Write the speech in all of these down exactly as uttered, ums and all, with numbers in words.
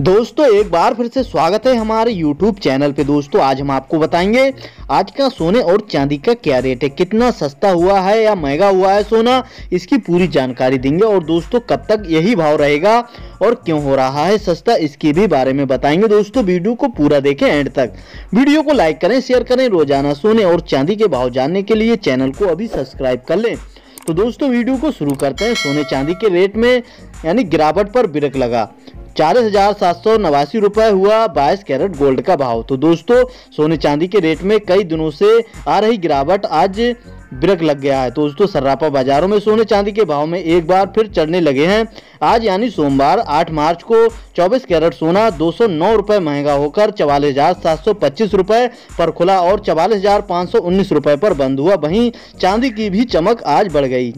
दोस्तों एक बार फिर से स्वागत है हमारे यूट्यूब चैनल पे। दोस्तों आज हम आपको बताएंगे आज का सोने और चांदी का क्या रेट है, कितना सस्ता हुआ है या महंगा हुआ है सोना, इसकी पूरी जानकारी देंगे। और दोस्तों कब तक यही भाव रहेगा और क्यों हो रहा है सस्ता, इसके भी बारे में बताएंगे। दोस्तों वीडियो को पूरा देखें एंड तक, वीडियो को लाइक करें, शेयर करें। रोजाना सोने और चांदी के भाव जानने के लिए चैनल को अभी सब्सक्राइब कर लें। तो दोस्तों वीडियो को शुरू करते हैं। सोने चांदी के रेट में यानी गिरावट पर ब्रेक लगा, चालीस हजार सात सौ नवासी रुपये हुआ बाईस कैरेट गोल्ड का भाव। तो दोस्तों सोने चांदी के रेट में कई दिनों से आ रही गिरावट आज ब्रेक लग गया है। दोस्तों सर्राफा बाजारों में सोने चांदी के भाव में एक बार फिर चढ़ने लगे हैं। आज यानी सोमवार आठ मार्च को चौबीस कैरेट सोना दो सौ नौ रुपये महंगा होकर चवालीस हजार सात सौ पच्चीस रुपये पर खुला और चवालीस हजार पाँच सौ उन्नीस रुपये पर बंद हुआ। वहीं चांदी की भी चमक आज बढ़ गई।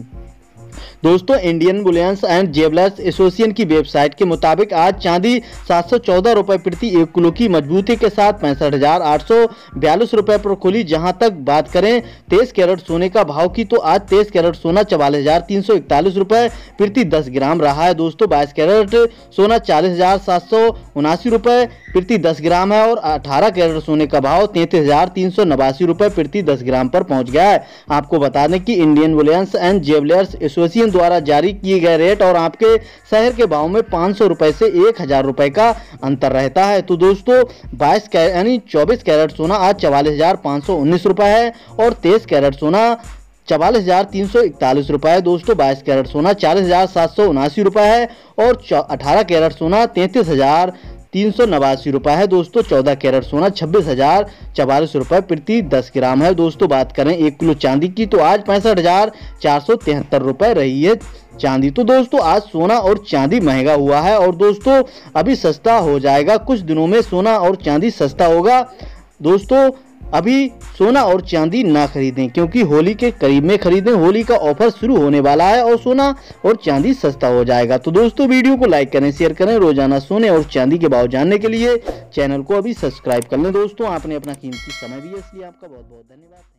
दोस्तों Indian bullions and jewellers association की वेबसाइट के मुताबिक आज चांदी सात सौ चौदह रुपये प्रति एक किलो की मजबूती के साथ पैंसठ हजार आठ सौ बयालीस रुपये पर खुली। जहां तक बात करें तेईस कैरेट सोने का भाव की, तो आज तेईस कैरेट सोना चवालीस हजार तीन सौ इकतालीस रुपये प्रति दस ग्राम रहा है। दोस्तों बाईस कैरेट सोना चालीस हजार सात सौ उनासी रुपये प्रति दस ग्राम है और अठारह कैरेट सोने का भाव तैंतीस हजार तीन सौ नवासी रुपये प्रति दस ग्राम पर पहुंच गया है। आपको बता दें कि Indian bullions and jewellers association द्वारा जारी किए गए रेट और आपके शहर के भाव में पाँच सौ रुपए से एक हजार रुपए का अंतर रहता है। तो दोस्तों बाईस यानी चौबीस कैरेट सोना आज चवालीस हजार पाँच सौ उन्नीस रुपए है और तेईस कैरेट सोना चवालीस हजार तीन सौ इकतालीस रुपये है। दोस्तों बाईस कैरेट सोना चालीस हजार सात सौ उनासी रुपये है और अठारह कैरेट सोना तैंतीस हजार तीन सौ नवासी रुपये है। दोस्तों चौदह कैरेट सोना छब्बीस हजार चवालीस रुपये प्रति दस ग्राम है। दोस्तों बात करें एक किलो चांदी की, तो आज पैंसठ हजार चार सौ तिहत्तर रुपये रही है चांदी। तो दोस्तों आज सोना और चांदी महंगा हुआ है और दोस्तों अभी सस्ता हो जाएगा। कुछ दिनों में सोना और चांदी सस्ता होगा। दोस्तों अभी सोना और चांदी ना खरीदें क्योंकि होली के करीब में खरीदें, होली का ऑफर शुरू होने वाला है और सोना और चांदी सस्ता हो जाएगा। तो दोस्तों वीडियो को लाइक करें, शेयर करें। रोजाना सोने और चांदी के भाव जानने के लिए चैनल को अभी सब्सक्राइब कर लें। दोस्तों आपने अपना कीमती समय दिया इसलिए आपका बहुत बहुत धन्यवाद।